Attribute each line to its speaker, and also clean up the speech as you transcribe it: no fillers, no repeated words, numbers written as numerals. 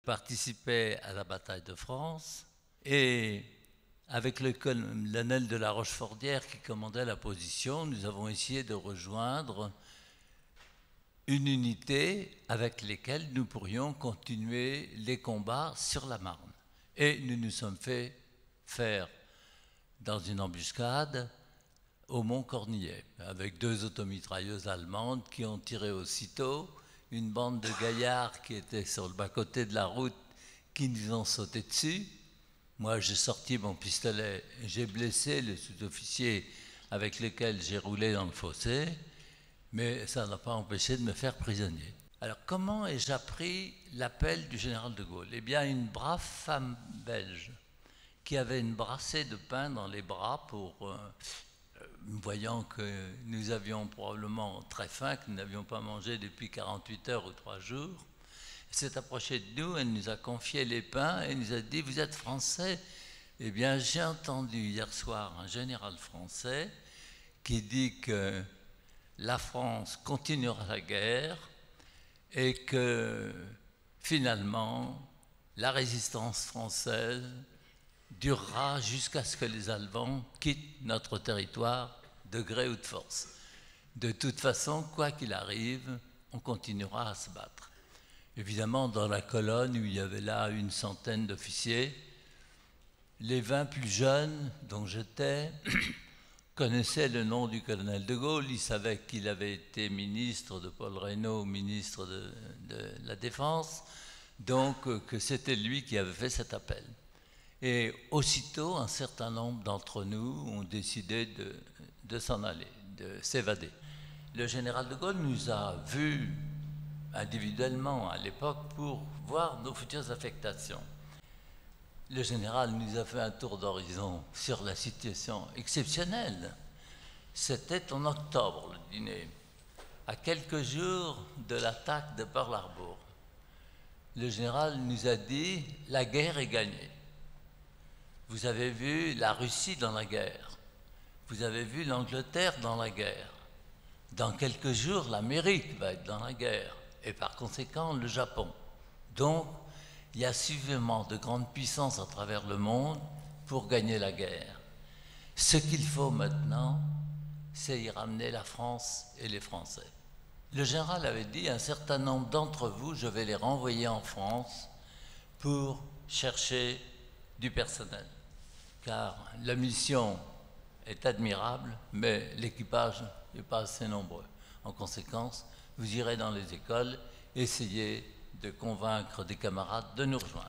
Speaker 1: participait à la bataille de France et avec le colonel de la Rochefordière qui commandait la position, nous avons essayé de rejoindre une unité avec laquelle nous pourrions continuer les combats sur la Marne. Et nous nous sommes fait faire dans une embuscade au Mont Cornillet, avec 2 automitrailleuses allemandes qui ont tiré aussitôt, une bande de gaillards qui étaient sur le bas-côté de la route qui nous ont sauté dessus. Moi, j'ai sorti mon pistolet, j'ai blessé le sous-officier avec lequel j'ai roulé dans le fossé, mais ça n'a pas empêché de me faire prisonnier. Alors, comment ai-je appris l'appel du général de Gaulle? Eh bien, une brave femme belge qui avait une brassée de pain dans les bras pour... voyant que nous avions probablement très faim, que nous n'avions pas mangé depuis 48 heures ou 3 jours, elle s'est approchée de nous, elle nous a confié les pains et nous a dit « Vous êtes français ?» Eh bien, j'ai entendu hier soir un général français qui dit que la France continuera la guerre et que finalement, la résistance française durera jusqu'à ce que les Allemands quittent notre territoire de gré ou de force. De toute façon, quoi qu'il arrive, on continuera à se battre. Évidemment, dans la colonne où il y avait là une centaine d'officiers, les 20 plus jeunes dont j'étais connaissaient le nom du colonel de Gaulle, ils savaient qu'il avait été ministre de Paul Reynaud, ministre de la Défense, donc que c'était lui qui avait fait cet appel. Et aussitôt, un certain nombre d'entre nous ont décidé de s'en aller, de s'évader. Le général de Gaulle nous a vus individuellement à l'époque pour voir nos futures affectations. Le général nous a fait un tour d'horizon sur la situation exceptionnelle. C'était en octobre, le dîner, à quelques jours de l'attaque de Pearl Harbor. Le général nous a dit « La guerre est gagnée ». Vous avez vu la Russie dans la guerre. Vous avez vu l'Angleterre dans la guerre. Dans quelques jours, l'Amérique va être dans la guerre. Et par conséquent, le Japon. Donc, il y a suffisamment de grandes puissances à travers le monde pour gagner la guerre. Ce qu'il faut maintenant, c'est y ramener la France et les Français. Le général avait dit, un certain nombre d'entre vous, je vais les renvoyer en France pour chercher du personnel. Car la mission est admirable, mais l'équipage n'est pas assez nombreux. En conséquence, vous irez dans les écoles, essayer de convaincre des camarades de nous rejoindre.